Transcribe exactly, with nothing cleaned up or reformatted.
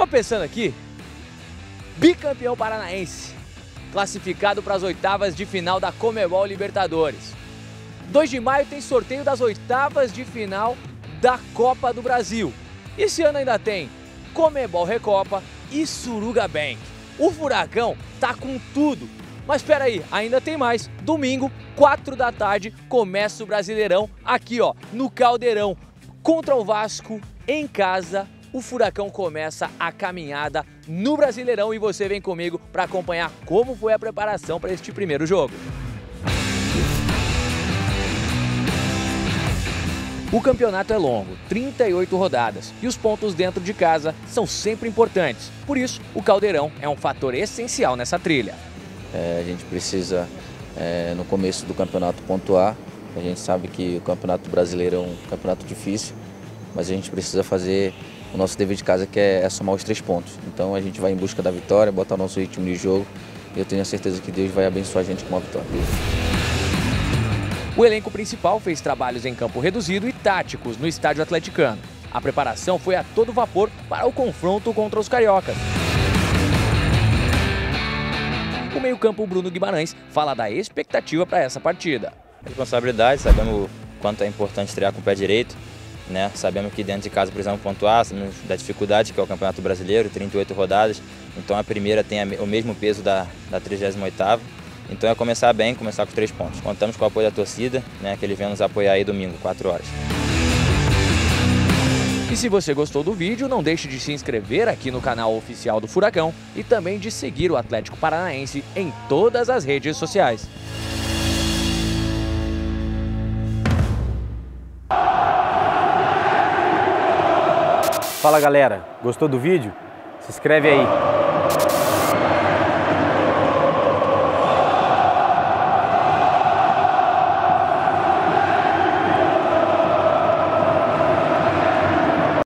pensando aqui, bicampeão paranaense, classificado para as oitavas de final da Conmebol Libertadores. dois de maio tem sorteio das oitavas de final da Copa do Brasil. Esse ano ainda tem Conmebol Recopa e Suruga Bank. O Furacão tá com tudo. Mas espera aí, ainda tem mais. Domingo, quatro da tarde, começa o Brasileirão aqui, ó, no Caldeirão. Contra o Vasco, em casa, o Furacão começa a caminhada no Brasileirão e você vem comigo para acompanhar como foi a preparação para este primeiro jogo. O campeonato é longo, trinta e oito rodadas, e os pontos dentro de casa são sempre importantes. Por isso, o Caldeirão é um fator essencial nessa trilha. É, a gente precisa, é, no começo do campeonato, pontuar. A gente sabe que o Campeonato Brasileiro é um campeonato difícil, mas a gente precisa fazer o nosso dever de casa, que é, é somar os três pontos. Então a gente vai em busca da vitória, botar o nosso ritmo de jogo, e eu tenho a certeza que Deus vai abençoar a gente com uma vitória. O elenco principal fez trabalhos em campo reduzido e táticos no estádio atleticano. A preparação foi a todo vapor para o confronto contra os cariocas. O meio-campo Bruno Guimarães fala da expectativa para essa partida. Responsabilidade, sabemos o quanto é importante estrear com o pé direito, né? Sabemos que dentro de casa precisamos pontuar, sabemos da dificuldade que é o Campeonato Brasileiro, trinta e oito rodadas, então a primeira tem o mesmo peso da, da trigésima oitava. Então é começar bem, começar com três pontos. Contamos com o apoio da torcida, né, que eles vêm nos apoiar aí domingo, quatro horas. E se você gostou do vídeo, não deixe de se inscrever aqui no canal oficial do Furacão e também de seguir o Atlético Paranaense em todas as redes sociais. Fala galera, gostou do vídeo? Se inscreve aí.